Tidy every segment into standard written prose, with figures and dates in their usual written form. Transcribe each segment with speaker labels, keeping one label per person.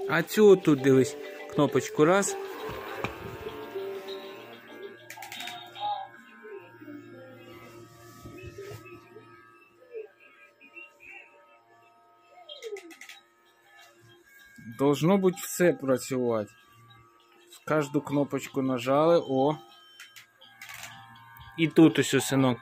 Speaker 1: А цю тут дивись, кнопочку раз. Должно бути все працювати. Кожну кнопочку нажали, о. І тут ось, синок.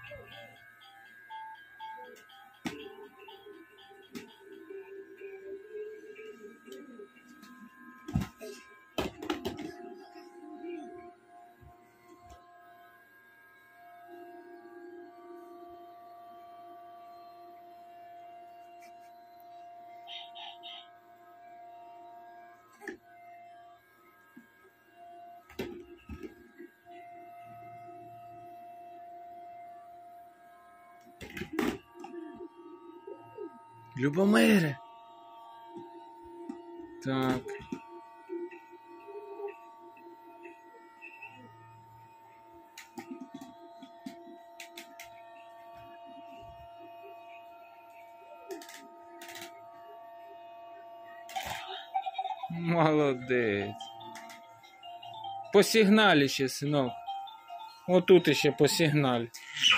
Speaker 1: Любомире. Так. Молодець. По сигналі ще, синок. Отут ще по сигналі.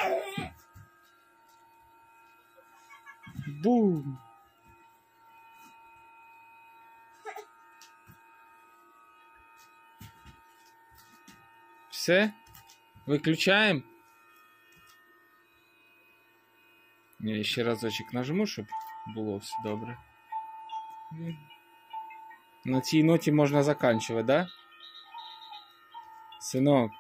Speaker 1: Бум. Все? Виключаємо? Я ще разочек нажму, щоб було все добре. На цій ноті можна заканчувати, да? Синок.